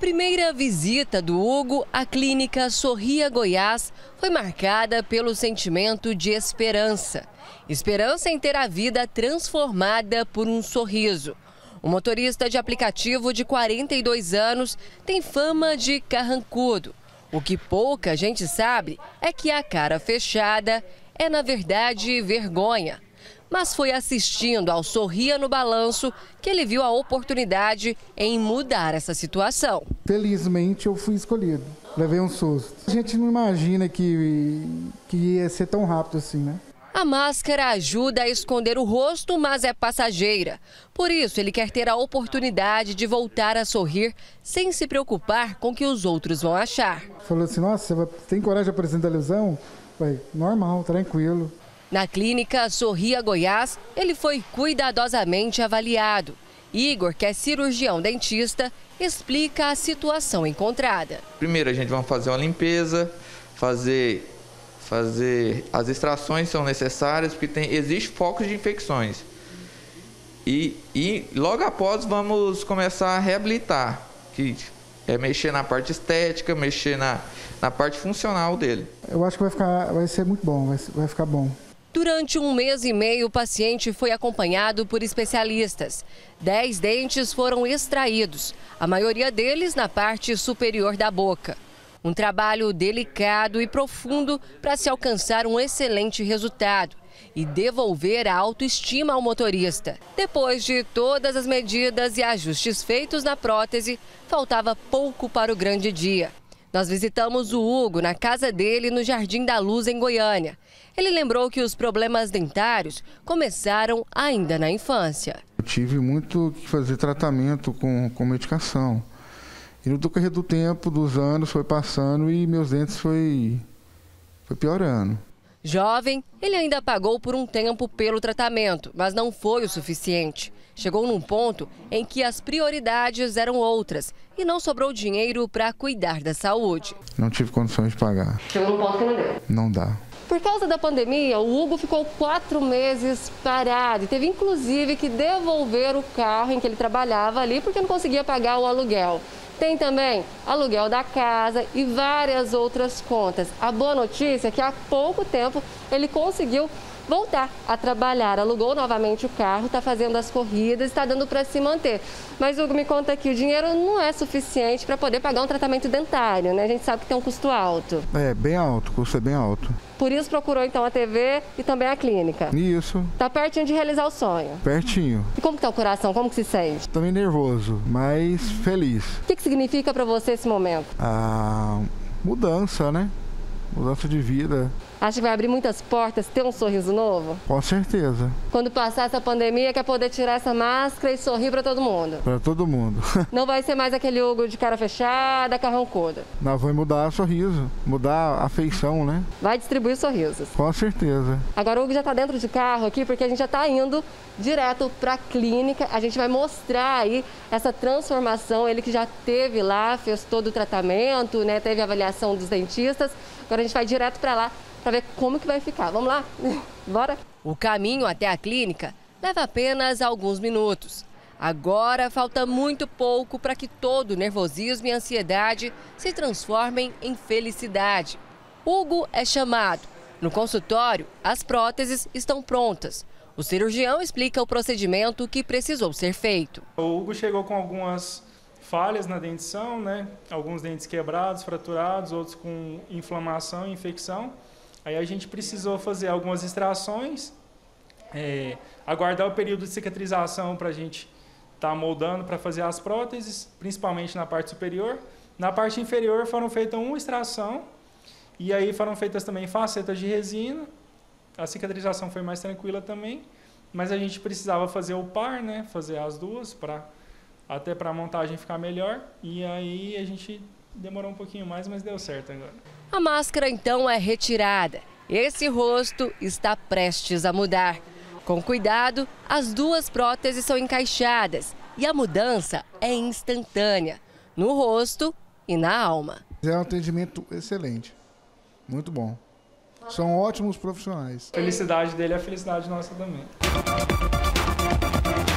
primeira visita do Hugo à clínica Sorria Goiás foi marcada pelo sentimento de esperança. Esperança em ter a vida transformada por um sorriso. O motorista de aplicativo de 42 anos tem fama de carrancudo. O que pouca gente sabe é que a cara fechada é, na verdade, vergonha. Mas foi assistindo ao Sorria no Balanço que ele viu a oportunidade em mudar essa situação. Felizmente eu fui escolhido, levei um susto. A gente não imagina que ia ser tão rápido assim, né? A máscara ajuda a esconder o rosto, mas é passageira. Por isso, ele quer ter a oportunidade de voltar a sorrir sem se preocupar com o que os outros vão achar. Falou assim, nossa, você tem coragem de aparecer na televisão? Falei, normal, tranquilo. Na clínica Sorria Goiás, ele foi cuidadosamente avaliado. Igor, que é cirurgião dentista, explica a situação encontrada. Primeiro a gente vai fazer uma limpeza, fazer as extrações são necessárias porque existe focos de infecções. E logo após vamos começar a reabilitar, que é mexer na parte estética, mexer na parte funcional dele. Eu acho que vai ser muito bom, vai ficar bom. Durante 1 mês e meio, o paciente foi acompanhado por especialistas. 10 dentes foram extraídos, a maioria deles na parte superior da boca. Um trabalho delicado e profundo para se alcançar um excelente resultado e devolver a autoestima ao motorista. Depois de todas as medidas e ajustes feitos na prótese, faltava pouco para o grande dia. Nós visitamos o Hugo na casa dele no Jardim da Luz, em Goiânia. Ele lembrou que os problemas dentários começaram ainda na infância. Eu tive muito que fazer tratamento com medicação. E no decorrer do tempo, dos anos, foi passando e meus dentes foi piorando. Jovem, ele ainda pagou por um tempo pelo tratamento, mas não foi o suficiente. Chegou num ponto em que as prioridades eram outras e não sobrou dinheiro para cuidar da saúde. Não tive condições de pagar. Chegou num ponto que não deu. Não dá. Por causa da pandemia, o Hugo ficou 4 meses parado e teve inclusive que devolver o carro em que ele trabalhava ali porque não conseguia pagar o aluguel. Tem também aluguel da casa e várias outras contas. A boa notícia é que há pouco tempo ele conseguiu voltar a trabalhar, alugou novamente o carro, está fazendo as corridas, está dando para se manter. Mas, Hugo, me conta que o dinheiro não é suficiente para poder pagar um tratamento dentário, né? A gente sabe que tem um custo alto. É, bem alto, o custo é bem alto. Por isso procurou então a TV e também a clínica. Isso. Tá pertinho de realizar o sonho. Pertinho. E como que tá o coração? Como que se sente? Também nervoso, mas feliz. O que significa para você esse momento? A mudança, né? Mudança de vida. Acha que vai abrir muitas portas, ter um sorriso novo? Com certeza. Quando passar essa pandemia, quer poder tirar essa máscara e sorrir para todo mundo? Para todo mundo. Não vai ser mais aquele Hugo de cara fechada, carrancudo. Nós vamos mudar o sorriso, mudar a feição, né? Vai distribuir sorrisos. Com certeza. Agora o Hugo já está dentro de carro aqui, porque a gente já está indo direto para a clínica. A gente vai mostrar aí essa transformação. Ele que já teve lá, fez todo o tratamento, né? Teve a avaliação dos dentistas. Agora a gente vai direto para lá para ver como que vai ficar. Vamos lá? Bora? O caminho até a clínica leva apenas alguns minutos. Agora falta muito pouco para que todo o nervosismo e ansiedade se transformem em felicidade. Hugo é chamado. No consultório, as próteses estão prontas. O cirurgião explica o procedimento que precisou ser feito. O Hugo chegou com algumas falhas na dentição, né? Alguns dentes quebrados, fraturados, outros com inflamação e infecção. Aí a gente precisou fazer algumas extrações, aguardar o período de cicatrização para a gente estar moldando para fazer as próteses, principalmente na parte superior. Na parte inferior foram feitas uma extração e aí foram feitas também facetas de resina. A cicatrização foi mais tranquila também, mas a gente precisava fazer o par, né? Fazer as duas até para a montagem ficar melhor. E aí a gente demorou um pouquinho mais, mas deu certo agora. A máscara então é retirada. Esse rosto está prestes a mudar. Com cuidado, as 2 próteses são encaixadas e a mudança é instantânea, no rosto e na alma. É um atendimento excelente, muito bom. São ótimos profissionais. A felicidade dele é a felicidade nossa também.